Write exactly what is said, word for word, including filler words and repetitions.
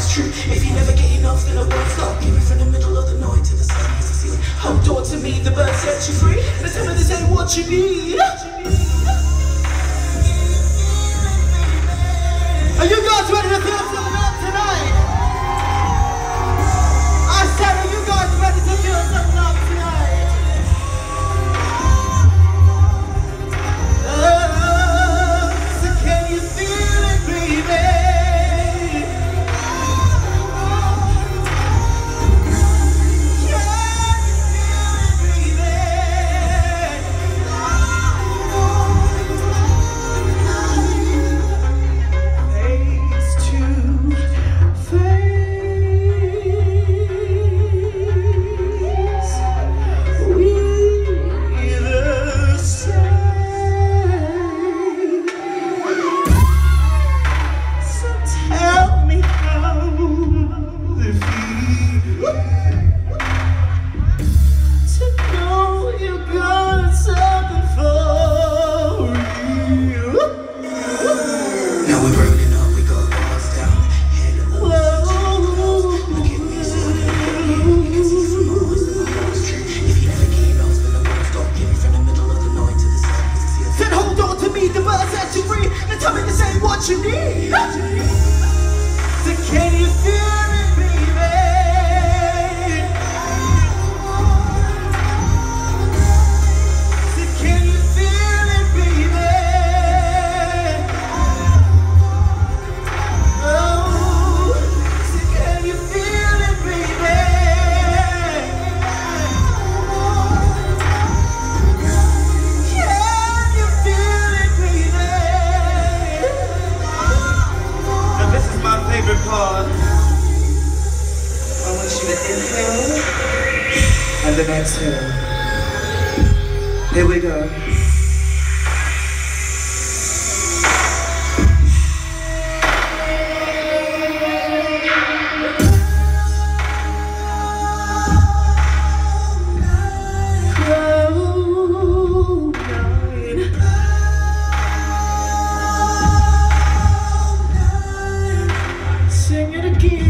it's true. If you never get enough, then I won't stop. Give me from the middle of the night to the sun hits the ceiling. Hold on to me, the bird sets you free. And tell me this ain't what you need. Are you guys ready to feel something up tonight? I said, are you guys ready to feel something up tonight? Oh, so can you feel it, baby? What you need? So can you feel it, baby? So can you feel it, baby? Oh, so can you feel it, baby? Can you feel it, baby? Favorite part. I want you to inhale and then exhale. Here we go. Sing it again.